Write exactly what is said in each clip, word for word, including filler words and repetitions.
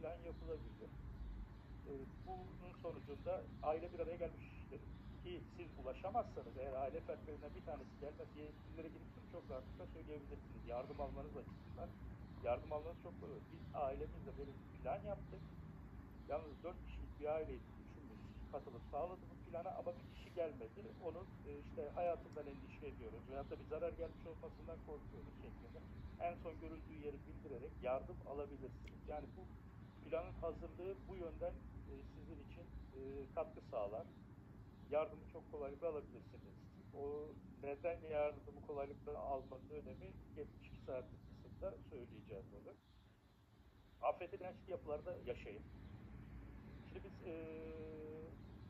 plan yapılabilir. E, bunun sonucunda aile bir araya gelmiştir. Ki siz ulaşamazsanız, eğer aile fertlerinden bir tanesi gelmez, yetkililere gidip bunu çok rahatlıkla söyleyebilirsiniz. Yardım almanız açısından. Yardım almanız çok kolay. Biz ailemizle böyle bir plan yaptık. Yalnız dört kişilik bir aileydik. Üçümüz katılıp sağladı bu plana ama bir kişi gelmedi. Onun e, işte hayatından endişe ediyoruz veyahut da bir zarar gelmiş olmasından korkuyoruz şeklinde. En son görüldüğü yeri bildirerek yardım alabilirsiniz. Yani bu planın hazırlığı bu yönden e, sizin için e, katkı sağlar. Yardımı çok kolaylıkla alabilirsiniz. O neden yardımı kolaylıkla almanın önemi yetmiş iki saatlik kısımda söyleyeceğiz onu. Afete dirençli yapılarda yaşayın. Şimdi biz eee,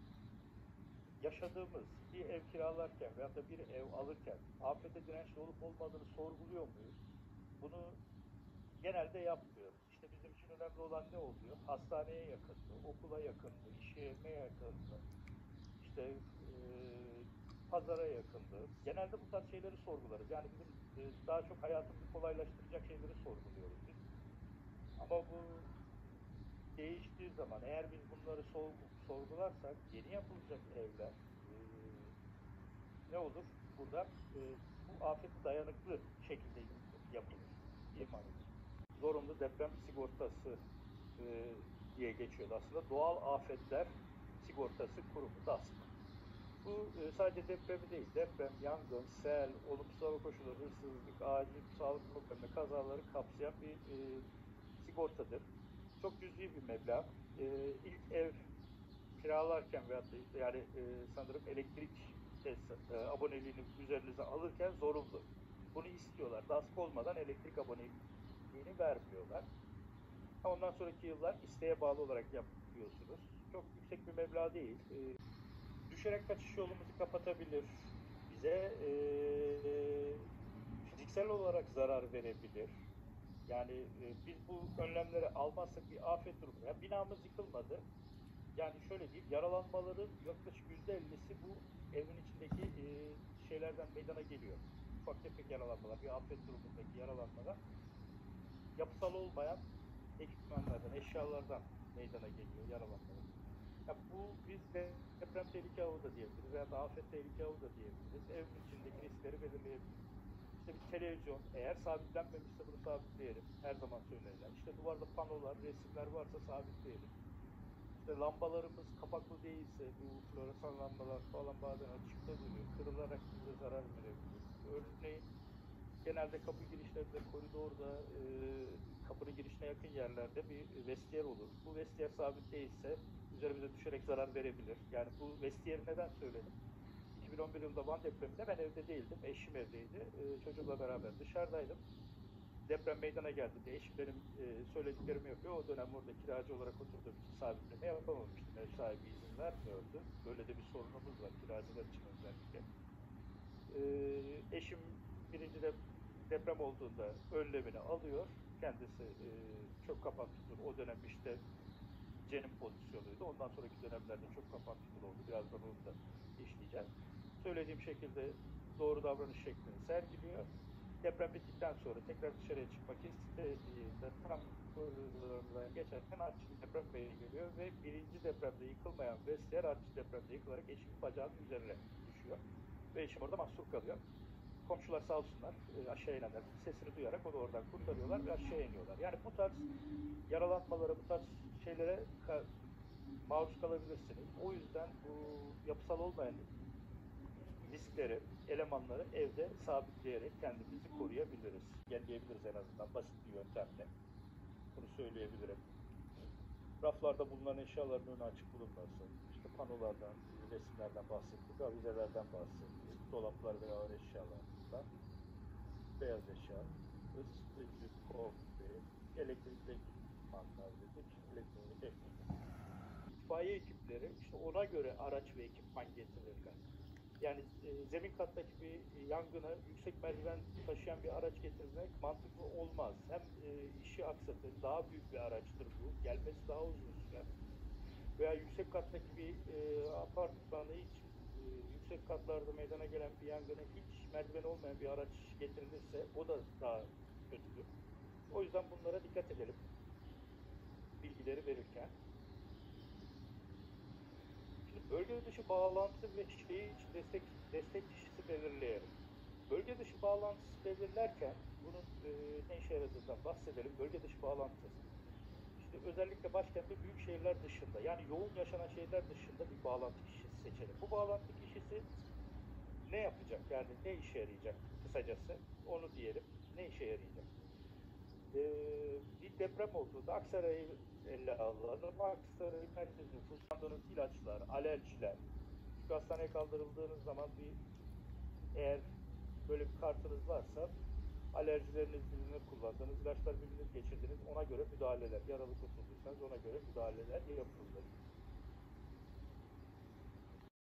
yaşadığımız bir ev kiralarken veyahut da bir ev alırken afete dirençli olup olmadığını sorguluyor muyuz? Bunu genelde yapmıyoruz. İşte bizim için önemli olan ne oluyor? Hastaneye yakınlığı, okula yakınlığı, iş yerine yakınlığı, işte eee, pazara yakınlığı. Genelde bu tarz şeyleri sorgularız. Yani bizim e, daha çok hayatımızı kolaylaştıracak şeyleri sorguluyoruz biz. Ama bu değiştiği zaman eğer biz bunları sorgu, sorgularsak yeni yapılacak evler e, ne olur? Burada e, bu afete dayanıklı şekilde yapılır, imal edilir. Zorunlu deprem sigortası e, diye geçiyordu aslında. Doğal afetler sigortası kurumu DASK. Bu e, sadece depremi değil, deprem, yangın, sel, olumsuz hava koşulları, hırsızlık, acil sağlık problemleri, kazaları kapsayan bir e, sigortadır. Çok cüzi bir meblağ. E, ilk ev kiralarken veyahut da yani e, sanırım elektrik tes- e, aboneliğini üzerinize alırken zorunlu. Bunu istiyorlar. DASK olmadan elektrik aboneliğini vermiyorlar. Ondan sonraki yıllar isteğe bağlı olarak yapıyorsunuz. Çok yüksek bir meblağ değil. E, düşerek kaçış yolumuzu kapatabilir. Bize e, fiziksel olarak zarar verebilir. Yani e, biz bu önlemleri almazsak bir afet durumu. Yani binamız yıkılmadı. Yani şöyle diyeyim, yaralanmaların yaklaşık yüzde ellisi bu evin içindeki e, şeylerden meydana geliyor. Ufak tefek yaralanmalar, bir afet durumundaki yaralanmalar yapısal olmayan ekipmanlardan, eşyalardan meydana geliyor yaralanmalar. Ya bu biz deprem tehlike ağı da diyebiliriz veya da afet tehlike ağı da diyebiliriz. Evin içindeki riskleri belirleyebiliriz. İşte bir televizyon eğer sabitlenmemişse bunu sabitleyelim. Her zaman söylenilen. İşte duvarda panolar, resimler varsa sabitleyelim. İşte lambalarımız kapaklı değilse bu floresan lambalar falan bazen açıkta duruyor. Kırılarak bize zarar verebilir. Örneğin genelde kapı girişlerinde, koridorda, e, kapının girişine yakın yerlerde bir vestiyer olur. Bu vestiyer sabit değilse üzerimize düşerek zarar verebilir. Yani bu vestiyeri neden söyledim? iki bin on bir yılında Van depreminde ben evde değildim. Eşim evdeydi. E, çocuğumla beraber dışarıdaydım. Deprem meydana geldiğinde eşim benim e, söylediklerimi yapıyor. O dönem orada kiracı olarak oturduğum için sabitleme yapamamıştım. Ev sahibi izin vermiyordu. Böyle de bir sorunumuz var kiracılar için özellikle. E, eşim birinci de deprem olduğunda önlemini alıyor. Kendisi e, çok kapan tutur. O dönem işte cenin pozisyonuydu. Ondan sonraki dönemlerde çok kapan tutur oldu. Birazdan onu da işleyeceğiz. Söylediğim şekilde doğru davranış şeklini sergiliyor. Deprem bittikten sonra tekrar dışarıya çıkmak istediğinde tam koridordan geçerken artçı deprem beyni geliyor ve birinci depremde yıkılmayan vestiyer artçı depremde yıkılarak eşimin bacağının üzerine düşüyor. Ve eşim orada mahsur kalıyor. Komşular sağ olsunlar e, aşağı inenler sesini duyarak onu oradan kurtarıyorlar ve aşağı iniyorlar. Yani bu tarz yaralanmalara, bu tarz şeylere ka- maruz kalabilirsiniz. O yüzden bu yapısal olmayan riskleri, elemanları evde sabitleyerek kendimizi koruyabiliriz. Engelleyebiliriz en azından basit bir yöntemle. Bunu söyleyebilirim. Raflarda bulunan eşyaların önü açık bulunması, işte panolardan, resimlerden bahsettik, avizelerden bahsettik, dolaplar ve ağır eşyalardan, beyaz eşya, ısıtıcı, kombi, elektrikli ekipmanlar dedik, elektronik ekipman. İtfaiye ekipleri işte ona göre araç ve ekipman getirirler. Yani e, zemin kattaki bir yangına yüksek merdiven taşıyan bir araç getirmek mantıklı olmaz. Hem e, işi aksatır, daha büyük bir araçtır bu, gelmesi daha uzun sürer. Veya yüksek kattaki bir e, apartmanı hiç e, yüksek katlarda meydana gelen bir yangına hiç merdiven olmayan bir araç getirilirse o da daha kötüdür. O yüzden bunlara dikkat edelim. Bilgiler bilgileri verirken. Şimdi bölge dışı bağlantı ve şeyi destek, destek kişisi belirleyelim. Bölge dışı bağlantısı belirlerken bunun e, ne işe yaradığından bahsedelim. Bölge dışı bağlantısı işte özellikle başkent ve büyük şehirler dışında, yani yoğun yaşanan şehirler dışında bir bağlantı kişisi seçelim. Bu bağlantı kişisi ne yapacak? Yani ne işe yarayacak kısacası? Onu diyelim. Ne işe yarayacak? Ee, bir deprem olduğunda Aksaray'ı ele alalım. Aksaray merkez nüfus, kullandığınız ilaçlar, alerjiler. Çünkü hastaneye kaldırıldığınız zaman bir eğer böyle bir kartınız varsa alerjilerinizi kullandığınız, ilaçlar birbiriniz geçirdiniz, ona göre müdahaleler, yaralı kurtulduysanız ona göre müdahaleler yapılır.